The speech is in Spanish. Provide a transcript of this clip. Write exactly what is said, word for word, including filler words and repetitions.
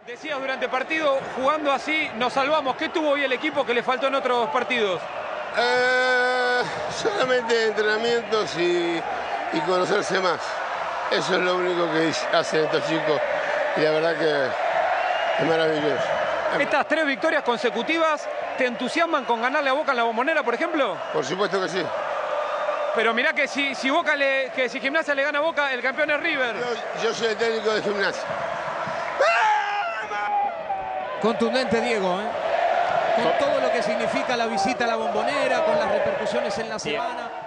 Decías durante el partido, jugando así nos salvamos. ¿Qué tuvo hoy el equipo que le faltó en otros partidos? Eh, solamente entrenamientos y, y conocerse más. Eso es lo único que hacen estos chicos y la verdad que es maravilloso. ¿Estas tres victorias consecutivas te entusiasman con ganarle a Boca en la Bombonera, por ejemplo? Por supuesto que sí. Pero mirá que si, si, Boca le, que si Gimnasia le gana a Boca, el campeón es River. Yo, yo soy el técnico de Gimnasia. Contundente Diego, ¿eh? Con todo lo que significa la visita a la Bombonera, con las repercusiones en la semana.